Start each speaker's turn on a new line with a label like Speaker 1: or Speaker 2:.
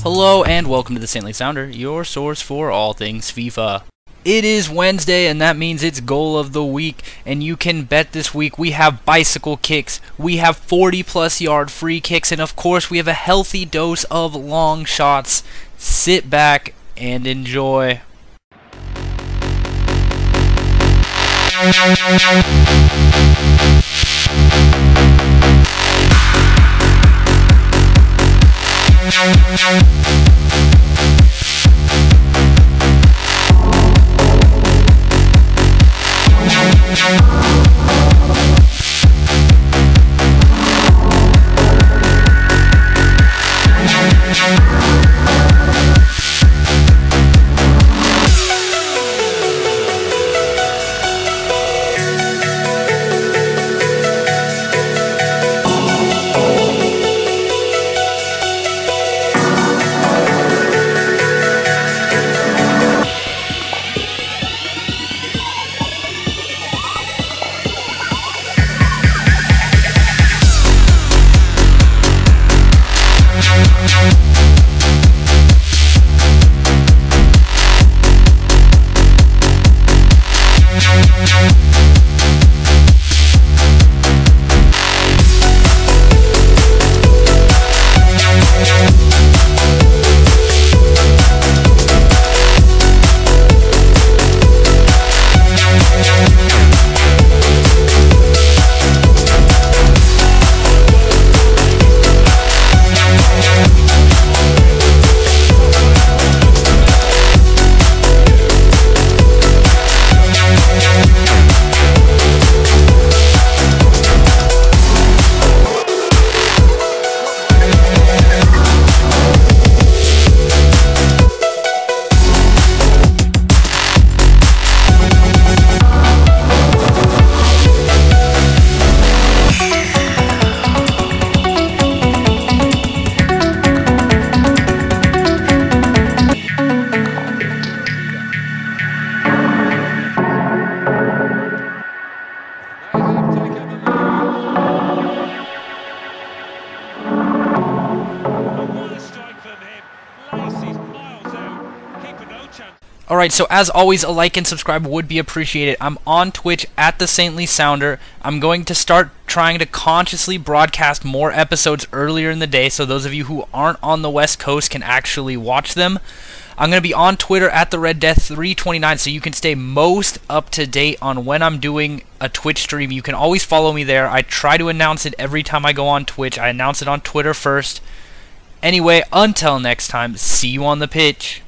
Speaker 1: Hello and welcome to the Saintly Sounder, your source for all things FIFA. It is Wednesday and that means it's goal of the week, and you can bet this week we have bicycle kicks, we have 40+ yard free kicks, and of course we have a healthy dose of long shots. Sit back and enjoy. Alright, so as always, a like and subscribe would be appreciated. I'm on Twitch at the Saintly Sounder. I'm going to start trying to consciously broadcast more episodes earlier in the day, so those of you who aren't on the West Coast can actually watch them. I'm going to be on Twitter at the Red Death 329, so you can stay most up to date on when I'm doing a Twitch stream. You can always follow me there. I try to announce it every time I go on Twitch. I announce it on Twitter first. Anyway, until next time, see you on the pitch.